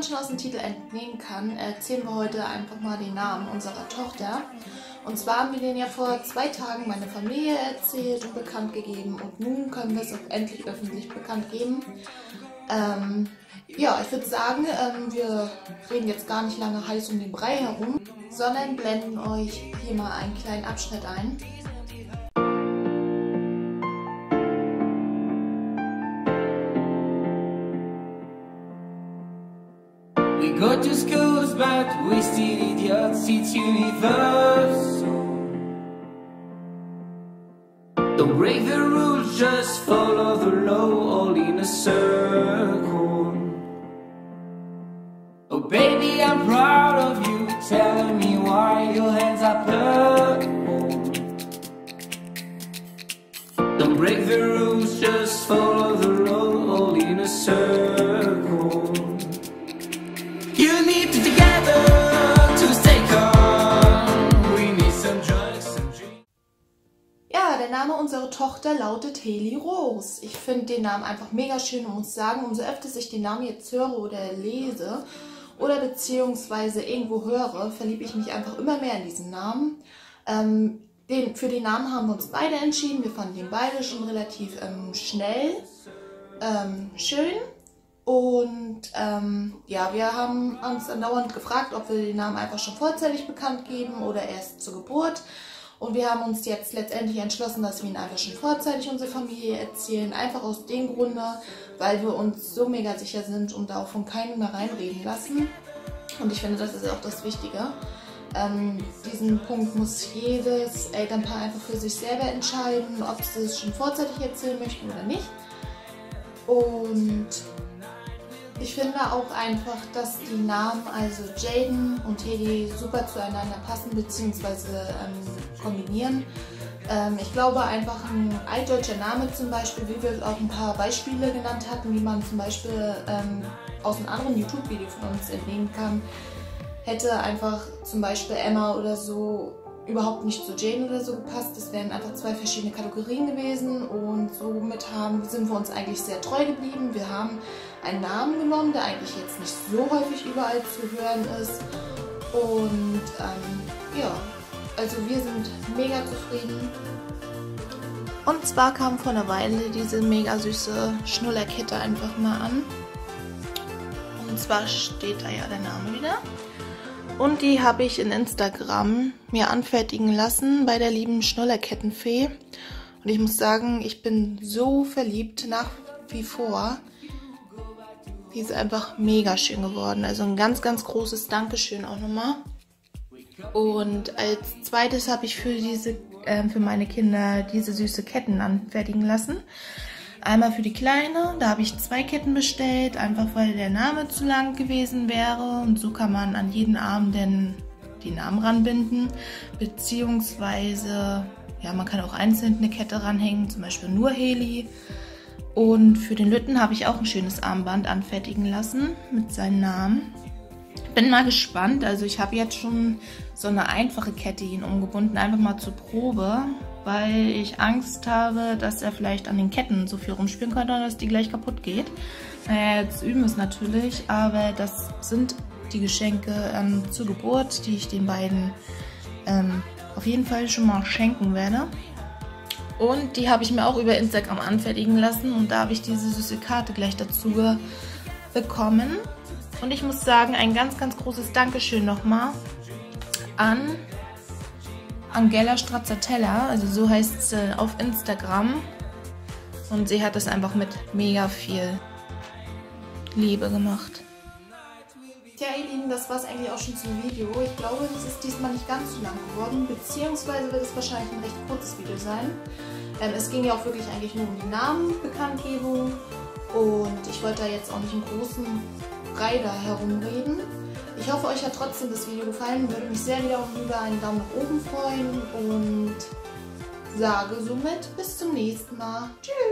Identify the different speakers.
Speaker 1: schon aus dem Titel entnehmen kann, erzählen wir heute einfach mal den Namen unserer Tochter. Und zwar haben wir den ja vor 2 Tagen meiner Familie erzählt und bekannt gegeben. Und nun können wir es auch endlich öffentlich bekannt geben. Ja, ich würde sagen, wir reden jetzt gar nicht lange heiß um den Brei herum, sondern blenden euch hier mal einen kleinen Abschnitt ein.
Speaker 2: We go to schools, but we still idiots, it's universal. Don't break the rules, just follow the law, all in a circle. Oh baby, I'm proud of you, telling me why your hands are purple. Don't break the rules, just follow the law, all in a circle. You need to together to stay calm. We need some drugs, some dreams.
Speaker 1: Ja, der Name unserer Tochter lautet Haley Rose. Ich finde den Namen einfach mega schön und muss sagen, umso öfter ich den Namen jetzt höre oder lese oder beziehungsweise irgendwo höre, verliebe ich mich einfach immer mehr in diesen Namen. Für den Namen haben wir uns beide entschieden. Wir fanden den beide schon relativ schnell schön. Und ja, wir haben uns andauernd gefragt, ob wir den Namen einfach schon vorzeitig bekannt geben oder erst zur Geburt. Und wir haben uns jetzt letztendlich entschlossen, dass wir ihn einfach schon vorzeitig unserer Familie erzählen. Einfach aus dem Grunde, weil wir uns so mega sicher sind und da auch von keinem mehr reinreden lassen. Und ich finde, das ist auch das Wichtige. Diesen Punkt muss jedes Elternpaar einfach für sich selber entscheiden, ob sie es schon vorzeitig erzählen möchten oder nicht. Und ich finde auch einfach, dass die Namen, also Jaden und Haley, super zueinander passen bzw. kombinieren. Ich glaube einfach ein altdeutscher Name zum Beispiel, wie wir auch ein paar Beispiele genannt hatten, wie man zum Beispiel aus einem anderen YouTube-Video von uns entnehmen kann, hätte einfach zum Beispiel Emma oder so überhaupt nicht zu Jane oder so gepasst. Das wären einfach 2 verschiedene Kategorien gewesen und somit sind wir uns eigentlich sehr treu geblieben. Wir haben einen Namen genommen, der eigentlich jetzt nicht so häufig überall zu hören ist. Und ja, also wir sind mega zufrieden. Und zwar kam vor einer Weile diese mega süße Schnullerkette einfach mal an. Und zwar steht da ja der Name wieder. Und die habe ich in Instagram mir anfertigen lassen bei der lieben Schnullerkettenfee. Und ich muss sagen, ich bin so verliebt nach wie vor. Die ist einfach mega schön geworden. Also ein ganz, ganz großes Dankeschön auch nochmal. Und als zweites habe ich für meine Kinder diese süße Ketten anfertigen lassen. Einmal für die Kleine, da habe ich 2 Ketten bestellt, einfach weil der Name zu lang gewesen wäre. Und so kann man an jeden Arm denn die Namen ranbinden. Beziehungsweise, ja, man kann auch einzeln eine Kette ranhängen, zum Beispiel nur Haley. Und für den Lütten habe ich auch ein schönes Armband anfertigen lassen mit seinem Namen. Bin mal gespannt, also ich habe jetzt schon so eine einfache Kette ihn umgebunden, einfach mal zur Probe, weil ich Angst habe, dass er vielleicht an den Ketten so viel rumspielen könnte und dass die gleich kaputt geht. Naja, jetzt üben wir es natürlich, aber das sind die Geschenke zur Geburt, die ich den beiden auf jeden Fall schon mal schenken werde. Und die habe ich mir auch über Instagram anfertigen lassen und da habe ich diese süße Karte gleich dazu bekommen. Und ich muss sagen, ein ganz, ganz großes Dankeschön nochmal an Angela Stracciatella, also so heißt sie auf Instagram. Und sie hat das einfach mit mega viel Liebe gemacht. Tja, ihr Lieben, das war es eigentlich auch schon zum Video. Ich glaube, das ist diesmal nicht ganz so lang geworden, beziehungsweise wird es wahrscheinlich ein recht kurzes Video sein. Es ging ja auch wirklich eigentlich nur um die Namenbekanntgebung und ich wollte da jetzt auch nicht im großen Brei da herumreden. Ich hoffe, euch hat trotzdem das Video gefallen. Würde mich sehr wieder über einen Daumen nach oben freuen und sage somit bis zum nächsten Mal. Tschüss!